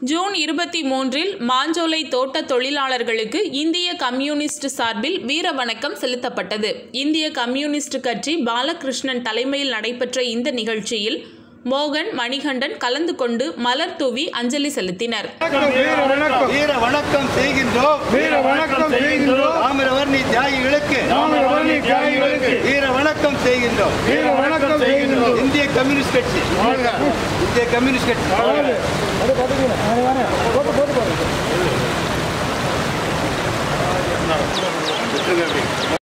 June 23இல் Manjolai தோட்ட தொழிலாளர்களுக்கு இந்திய கம்யூனிஸ்ட் சார்பில் வீர வணக்கம் செலுத்தப்பட்டது. இந்திய கம்யூனிஸ்ட் கட்சி பாலகிருஷ்ணன் தலைமையில் நடைபெற்ற இந்த நிகழ்ச்சியில் மோகன், மணிகண்டன் கலந்து கொண்டு மலர் தூவி அஞ்சலி செலுத்தினர். வீர வணக்கம் செய்கின்றோம். தாமிரவர்ணி தியாகிகளுக்கு வீர வணக்கம் செய்கின்றோம். இந்திய கம்யூனிஸ்ட் கட்சி இந்திய கம்யூனிஸ்ட் கட்சி